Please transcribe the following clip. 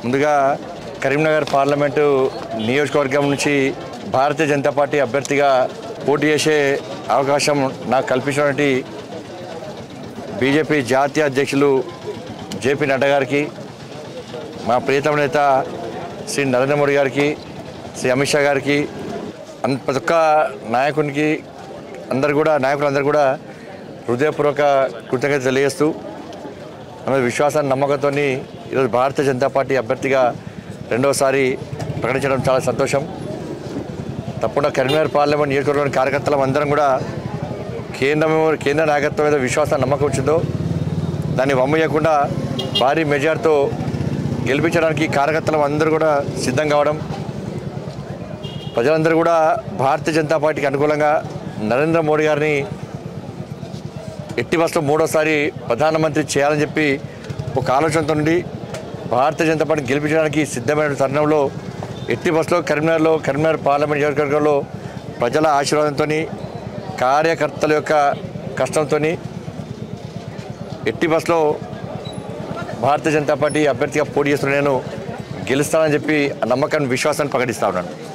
ముందుగా కరీంనగర్ పార్లమెంటు నియోజకవర్గం నుంచి భారతీయ జనతా పార్టీ అభ్యర్థిగా పోటీ చేసే అవకాశం నాకు కల్పించినటువంటి బీజేపీ జాతీయ అధ్యక్షులు జేపీ నడ్డా గారికి, మా ప్రియతమ నేత శ్రీ నరేంద్ర మోడీ గారికి, శ్రీ అమిత్ షా గారికి, ప్రతి ఒక్క నాయకులందరూ కూడా హృదయపూర్వక కృతజ్ఞత తెలియజేస్తూ ఆమె విశ్వాసాన్ని నమ్మకంతో ఈరోజు భారతీయ జనతా పార్టీ అభ్యర్థిగా రెండోసారి ప్రకటించడం చాలా సంతోషం. తప్పకుండా కరీంనగర్ పార్లమెంట్ నియోజకవర్గంలోని కార్యకర్తలం అందరం కూడా కేంద్ర నాయకత్వం మీద విశ్వాసాన్ని నమ్మకం వచ్చిందో దాన్ని వమ్మయ్యకుండా భారీ మెజార్టీతో గెలిపించడానికి కార్యకర్తలం అందరూ కూడా సిద్ధం కావడం, ప్రజలందరూ కూడా భారతీయ జనతా పార్టీకి అనుకూలంగా నరేంద్ర మోడీ గారిని ఎట్టి బస్సులో మూడోసారి ప్రధానమంత్రి చేయాలని చెప్పి ఒక ఆలోచనతో నుండి భారతీయ జనతా పార్టీ గెలిపించడానికి సిద్ధమైన తరుణంలో ఎట్టి బస్సులో కరీంనగర్ పార్లమెంట్ నియోజకవర్గంలో ప్రజల ఆశీర్వాదంతో, కార్యకర్తల యొక్క కష్టంతో ఎట్టి బస్సులో భారతీయ జనతా పార్టీ అభ్యర్థిగా పోటీ చేస్తున్న నేను గెలుస్తానని చెప్పి ఆ నమ్మకాన్ని, విశ్వాసాన్ని ప్రకటిస్తా ఉన్నాను.